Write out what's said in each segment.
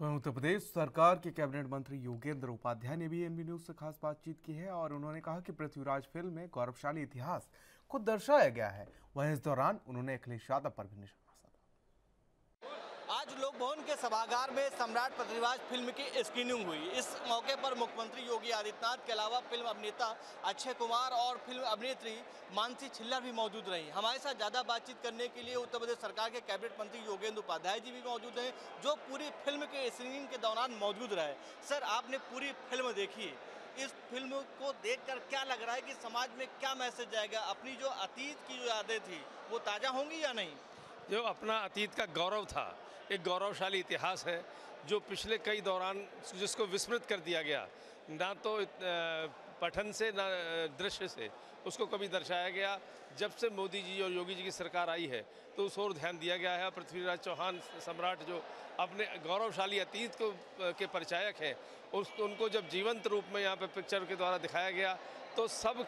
वहीं उत्तर प्रदेश सरकार के कैबिनेट मंत्री योगेंद्र उपाध्याय ने भी एनबी न्यूज से खास बातचीत की है और उन्होंने कहा कि पृथ्वीराज फिल्म में गौरवशाली इतिहास को दर्शाया गया है। वहीं इस दौरान उन्होंने अखिलेश यादव पर भी निशाना साधा। आज लोक भवन के सभागार में सम्राट पृथ्वीराज फिल्म की स्क्रीनिंग हुई। इस मौके पर मुख्यमंत्री योगी आदित्यनाथ के अलावा फिल्म अभिनेता अक्षय कुमार और फिल्म अभिनेत्री मानसी छिल्लर भी मौजूद रही। हमारे साथ ज़्यादा बातचीत करने के लिए उत्तर प्रदेश सरकार के कैबिनेट मंत्री योगेंद्र उपाध्याय जी भी मौजूद हैं, जो पूरी फिल्म के स्क्रीनिंग के दौरान मौजूद रहे। सर, आपने पूरी फिल्म देखी, इस फिल्म को देखकर क्या लग रहा है कि समाज में क्या मैसेज जाएगा? अपनी जो अतीत की जो यादें थी वो ताज़ा होंगी या नहीं? जो अपना अतीत का गौरव था, एक गौरवशाली इतिहास है जो पिछले कई दौरान जिसको विस्मृत कर दिया गया, ना तो पठन से ना दृश्य से उसको कभी दर्शाया गया। जब से मोदी जी और योगी जी की सरकार आई है तो उस ओर ध्यान दिया गया है। पृथ्वीराज चौहान सम्राट जो अपने गौरवशाली अतीत को के परिचायक हैं, उनको जब जीवंत रूप में यहाँ पे पिक्चर के द्वारा दिखाया गया तो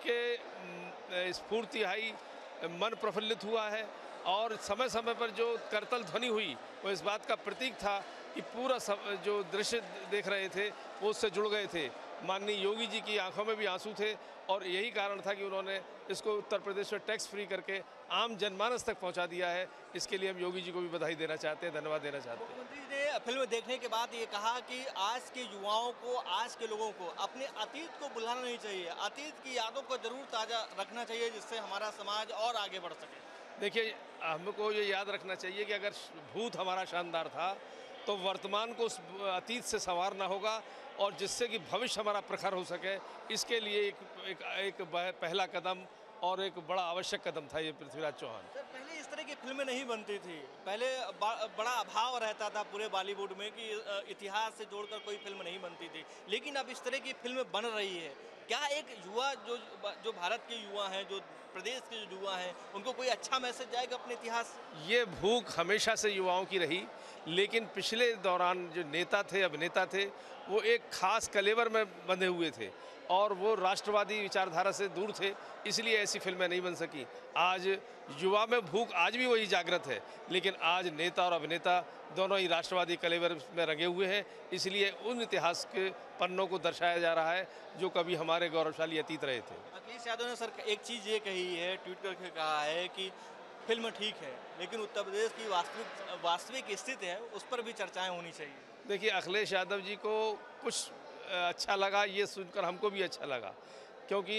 सबके स्फूर्ति आई, मन प्रफुल्लित हुआ है। और समय समय पर जो करतल ध्वनि हुई वो इस बात का प्रतीक था कि पूरा जो दृश्य देख रहे थे वो उससे जुड़ गए थे। माननीय योगी जी की आंखों में भी आंसू थे और यही कारण था कि उन्होंने इसको उत्तर प्रदेश में टैक्स फ्री करके आम जनमानस तक पहुंचा दिया है। इसके लिए हम योगी जी को भी बधाई देना चाहते हैं, धन्यवाद देना चाहते हैं। मुख्यमंत्री ने फिल्म देखने के बाद ये कहा कि आज के युवाओं को, आज के लोगों को अपने अतीत को भुलाना नहीं चाहिए, अतीत की यादों को जरूर ताज़ा रखना चाहिए, जिससे हमारा समाज और आगे बढ़ सके। देखिए, हमको ये याद रखना चाहिए कि अगर भूत हमारा शानदार था तो वर्तमान को उस अतीत से संवारना होगा और जिससे कि भविष्य हमारा प्रखर हो सके। इसके लिए एक पहला कदम और एक बड़ा आवश्यक कदम था ये पृथ्वीराज चौहान। सर, पहले इस तरह की फिल्में नहीं बनती थी। पहले बड़ा अभाव रहता था पूरे बॉलीवुड में कि इतिहास से जोड़कर कोई फिल्म नहीं बनती थी, लेकिन अब इस तरह की फिल्म बन रही है। क्या एक युवा जो भारत के युवा हैं, जो प्रदेश के जो युवा हैं, उनको कोई अच्छा मैसेज जाएगा अपने इतिहास? ये भूख हमेशा से युवाओं की रही, लेकिन पिछले दौरान जो नेता थे, अभिनेता थे, वो एक खास कलेवर में बंधे हुए थे और वो राष्ट्रवादी विचारधारा से दूर थे, इसलिए ऐसी फिल्में नहीं बन सकी। आज युवा में भूख आज भी वही जागृत है, लेकिन आज नेता और अभिनेता दोनों ही राष्ट्रवादी कलेवर में रंगे हुए हैं, इसलिए उन इतिहास के पन्नों को दर्शाया जा रहा है जो कभी हमारे गौरवशाली अतीत रहे थे। अखिलेश यादव ने सर एक चीज़ ये कही है, ट्वीट करके कहा है कि फिल्म ठीक है, लेकिन उत्तर प्रदेश की वास्तविक स्थिति है उस पर भी चर्चाएं होनी चाहिए। देखिए, अखिलेश यादव जी को कुछ अच्छा लगा, ये सुनकर हमको भी अच्छा लगा, क्योंकि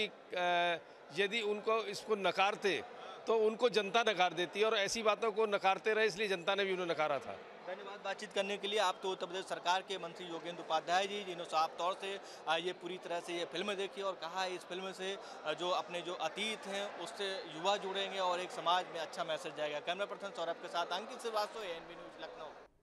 यदि उनको इसको नकारते तो उनको जनता नकार देती है और ऐसी बातों को नकारते रहे, इसलिए जनता ने भी उन्हें नकारा था। धन्यवाद बातचीत करने के लिए। आप तो उत्तर प्रदेश सरकार के मंत्री योगेंद्र उपाध्याय जी, जिन्होंने साफ तौर से ये पूरी तरह से ये फिल्म देखी और कहा है इस फिल्म से जो अपने जो अतीत हैं उससे युवा जुड़ेंगे और एक समाज में अच्छा मैसेज जाएगा। कैमरा पर्सन सौरभ के साथ अंकित श्रीवास्तव, एनबी न्यूज, लखनऊ।